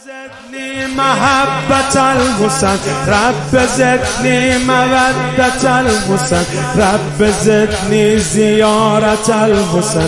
زدني محبة الحسن، رب زدني مودة الحسن، رب زدني زيارة الحسن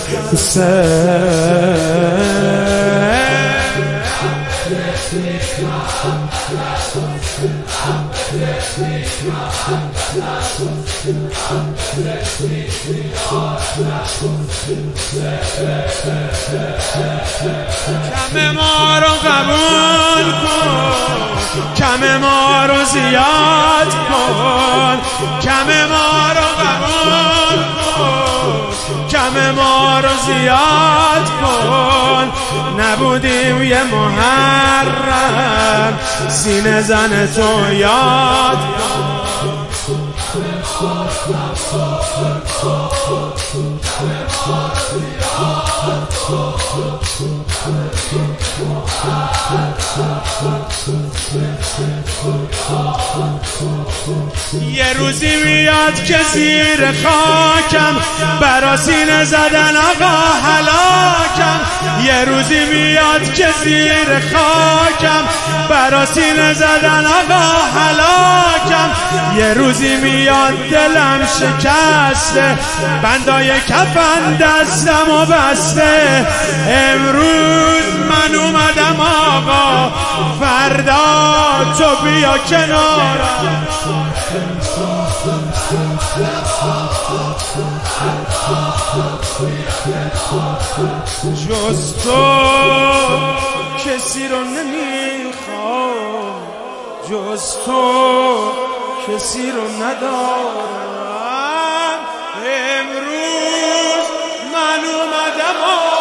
کم ما رو قبول کن، کم ما رو زیاد کن، کم ما رو قبول کن، کم ما رو زیاد کن. نبودیم یه محرم، سینه زن تو یاد کن. یه روزی میاد که زیر خاکم برا سینه زدن آقا هلاکم. یه روزی میاد که زیر خاکم برا سینه زدن آقا هلاکم. یه روزی میاد دلم شکسته، بندای کفن دستم و بسته. امروز من اومدم آقا، فردا تو بیا کنارم. جز تو کسی رو نمیخوام، جز تو کسی رو ندارم. امروز من اومدم